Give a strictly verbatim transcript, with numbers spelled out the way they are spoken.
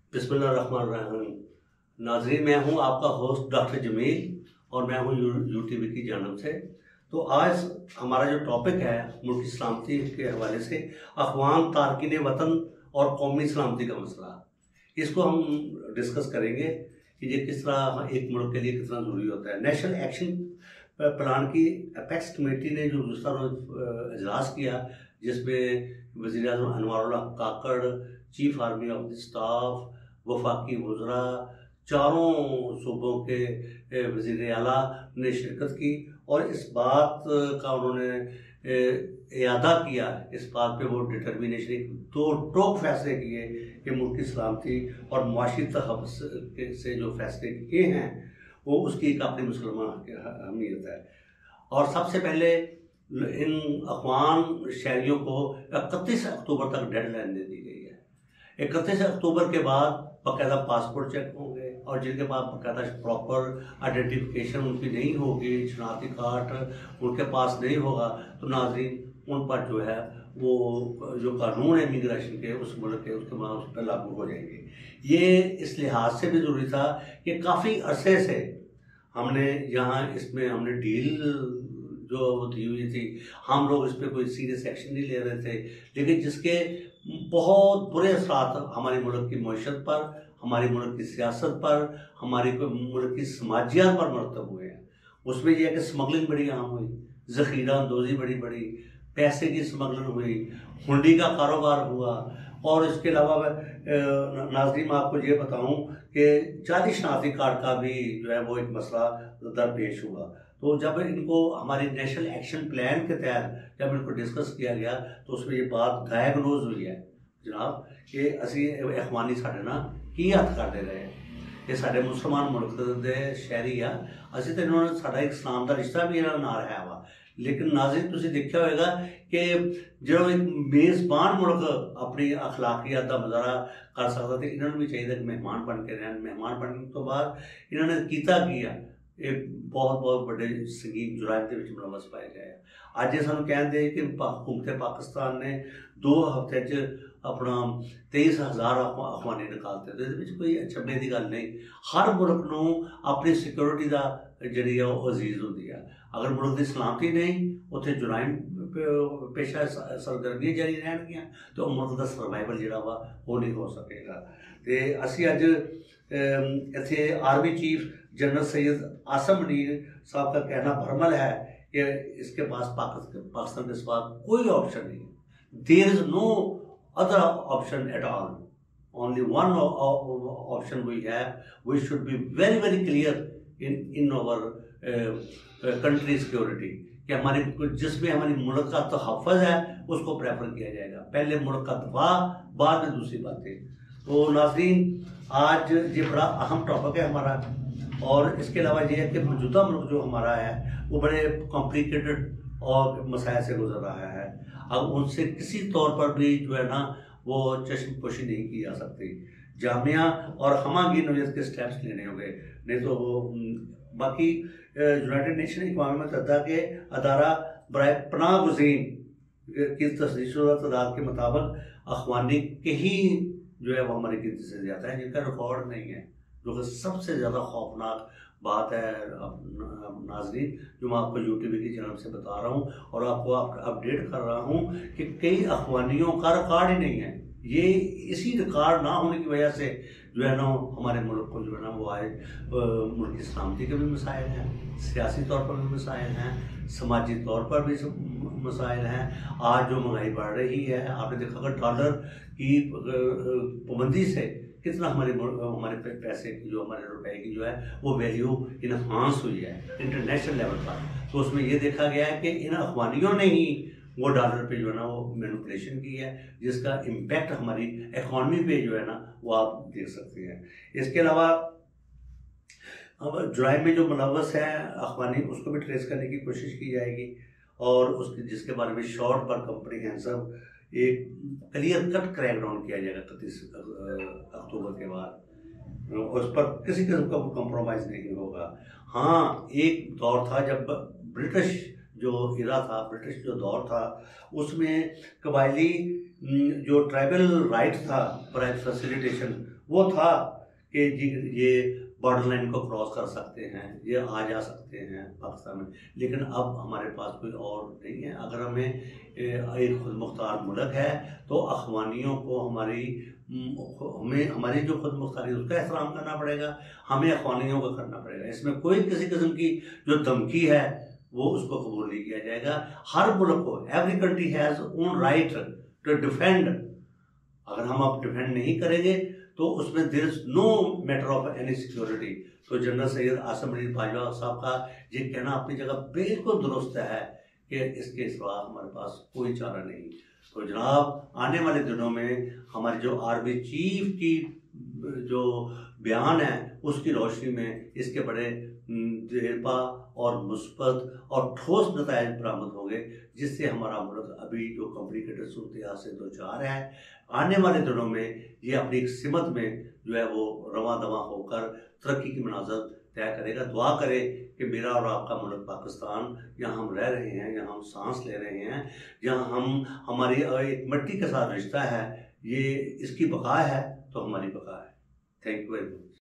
बिस्मिल्लाहिर्रहमानिर्रहीम। नाज़रीन, मैं हूं आपका होस्ट डॉक्टर जमील और मैं हूं यू टी वी की जानब से। तो आज हमारा जो टॉपिक है मुल्की सलामती के हवाले से अफ़गान तारकीन वतन और कौमी सलामती का मसला, इसको हम डिस्कस करेंगे कि ये किस तरह एक मुल्क के लिए कितना ज़रूरी होता है। नेशनल एक्शन प्लान की अपेक्स कमेटी ने जो दूसरा रोज इजलास किया, जिसमें वज़ीर आज़म Anwarullah Kakar, chief army of the staff, वफाकी वज़रा, चारों सूबों के वज़ीर आला ने शिरकत की और इस बात का उन्होंने इयादा किया, इस बात पे वो डिटर्मिनेशन दो टोक फैसले किए कि मुल्क की सलामती और मुआशी तहफ़्फ़ुज़ से जो फैसले किए हैं वो उसकी एक अपनी मुसलमान अहमियत है। और सबसे पहले इन अफ़गान शहरियों को इकतीस अक्टूबर तक डेडलाइन दे दी गई है। इकतीस अक्टूबर के बाद बाकायदा पासपोर्ट चेक होंगे और जिनके पास बाकायदा प्रॉपर आइडेंटिफिकेशन उनकी नहीं होगी, शनाख्ती कार्ड उनके पास नहीं होगा, तो नाज़रीन उन पर जो है वो जो कानून है इमिग्रेशन के उस मुल्क के उसके बाद उस पर लागू हो जाएंगे। ये इस लिहाज से भी ज़रूरी था कि काफ़ी अरसे से हमने यहाँ इसमें हमने डील जो दी हुई थी, हम लोग इस पर कोई सीरियस एक्शन नहीं ले रहे थे, लेकिन जिसके बहुत बुरे असरात हमारे मुल्क की मईशत पर, हमारे मुल्क की सियासत पर, हमारे मुल्क की समाजियात पर मरतब हुए हैं। उसमें यह है कि स्मगलिंग बड़ी आम हुई, ज़ख़ीरा अंदोज़ी बड़ी बड़ी, पैसे की स्मगलिंग हुई, हुंडी का कारोबार हुआ और इसके अलावा नाज़रीन मैं आपको ये बताऊं कि जाली शनाख्ती कार्ड का भी जो है वो एक मसला दरपेश हुआ। तो जब इनको हमारी नेशनल एक्शन प्लान के तहत जब इनको डिस्कस किया गया तो उसमें ये बात डायग्नोज हुई है जनाब कि असी अखवानी साढ़े ना की हथ करते रहे हैं, ये साढ़े मुसलमान मुल्क के शहरी आ, असी तो इन्होंने साढ़ा एक इस्लाम का रिश्ता भी इन्होंने ना रहा वा। लेकिन नाज़रीन तुसीं देखा होगा कि जो एक मेज़बान मुल्क अपनी अखलाकियत का मुजाहरा कर सकता थे, इन्होंने भी चाहिए कि मेहमान बन के रहन। मेहमान बनने तो बाद इन्होंने किया किया एक बहुत बहुत बड़े संगीन जुराइम के मुलवस पाए गए। अज ये सानू कहते कि हुकूमत पाकिस्तान ने दो हफ्ते च अपना तेईस हज़ार अफवानी निकालते, तो कोई अचंभे की गल नहीं। हर मुल्क नू अपनी सिक्योरिटी का जी अजीज होती है। अगर मुल्क की सलामती नहीं, उत्थे जुराइम पेशा सरगर्मियाँ जारी रहनगियां तो मुल्क का सर्वाइवल जोड़ा वा वो नहीं हो सकेगा। तो असी अज इत्थे army chief general Syed Asim Munir sahab का कहना भरमल है कि इसके पास पाकिस्तान के सिवा कोई ऑप्शन नहीं है। There is no other option at all, only one option we have. We should be very very clear in in our country security कि हमारी जिसमें हमारी मुल्क का तहफ़्फ़ुज़ है उसको प्रेफर किया जाएगा। पहले मुल्क का दफा, बाद में दूसरी बातें। तो नाज़रीन आज ये बड़ा अहम टॉपिक है हमारा, और इसके अलावा ये है कि मौजूदा मुल्क जो हमारा है वो बड़े कॉम्प्लिकेटेड और मसाइल से गुजर रहा है। अब उनसे किसी तौर पर भी जो है ना वो चश्मपोशी नहीं की जा सकती। जामिया और हमागी नौयत के स्टेप्स लेने होंगे, नहीं तो वो बाकी यूनाइटेड नेशन अक़वाम मुत्तहिदा के अदारा बराए पनाह गुज़ीन की तस्दीक़शुदा तादाद के मुताबिक अख़वानी के ही जो है वो हमारी गिनती से ज़्यादा है, जिनका रिकॉर्ड नहीं है, जो कि सबसे ज़्यादा खौफनाक बात है नाज़रीन, जो मैं आपको यू टी वी की जानब से बता रहा हूँ और आपको आप अपडेट कर रहा हूँ कि कई अख़वानियों का रिकॉर्ड ही नहीं है। ये इसी रिकॉर्ड ना होने की वजह से जो है ना हमारे मुल्क को जो है ना वो आए मुल्क की सलामती के भी मसाइल हैं, सियासी तौर पर भी मसाइल हैं, समाजी तौर पर भी मसाइल हैं। आज जो महंगाई बढ़ रही है, आपने देखा कि डॉलर की पाबंदी से कितना हमारे हमारे पैसे की जो हमारे रुपए की जो है वो वैल्यू इनहांस हुई है इंटरनेशनल लेवल पर। तो उसमें ये देखा गया है कि इन अखबानियों ने ही वो डॉलर पे जो है ना वो मैनिपुलेशन की है, जिसका इम्पैक्ट हमारी इकॉनमी पे जो है ना वो आप देख सकते हैं। इसके अलावा अब जुराइम में जो मुलव्वस है अखबानी, उसको भी ट्रेस करने की कोशिश की जाएगी और उसके जिसके बारे में शॉर्ट पर कंप्रीहेंसिव एक क्लियर कट क्रैकडाउन किया जाएगा इकतीस अक्टूबर के बाद। उस पर किसी किस्म का कॉम्प्रोमाइज़ नहीं होगा। हाँ, एक दौर था जब ब्रिटिश जो इरा था, ब्रिटिश जो दौर था, उसमें कबायली जो ट्राइबल राइट था, प्राइवेट फैसिलिटेशन, वो था कि जी ये बॉर्डर लाइन को क्रॉस कर सकते हैं, ये आ जा सकते हैं पाकिस्तान में। लेकिन अब हमारे पास कोई और नहीं है। अगर हमें एक खुद मुख्तार मुल्क है तो अखवानियों को हमारी हमें हमारी जो खुद मुख्तारी उसका एहतराम करना पड़ेगा, हमें अखवानियों का करना पड़ेगा। इसमें कोई किसी किस्म की जो धमकी है वो उसको कबूल नहीं किया जाएगा। हर मुल्क को, every country has own right to defend. अगर हम अब डिफेंड नहीं करेंगे तो उसमें there is no matter of any security. तो जनरल सैयद आसिम अली बाजवा साहब का ये कहना अपनी जगह बिल्कुल दुरुस्त है कि इसके सिवा हमारे पास कोई चारा नहीं। तो जनाब, आने वाले दिनों में हमारी जो आर्मी चीफ की जो बयान है उसकी रोशनी में इसके बड़े देरपा और मुस्बत और ठोस नतायज बरामद होंगे, जिससे हमारा मुल्क अभी जो कॉम्प्लिकेटेड सूरत से दो चार है, आने वाले दिनों में ये अपनी एक सिमत में जो है वो रवा दवा होकर तरक्की की मनाज़र तय करेगा। दुआ करें कि मेरा और आपका मुल्क पाकिस्तान, यहाँ हम रह रहे हैं, यहाँ हम सांस ले रहे हैं, जहाँ हम हमारी एक मिट्टी के साथ रिश्ता है, ये इसकी बका है तो हमारी बका है। Thank you very much.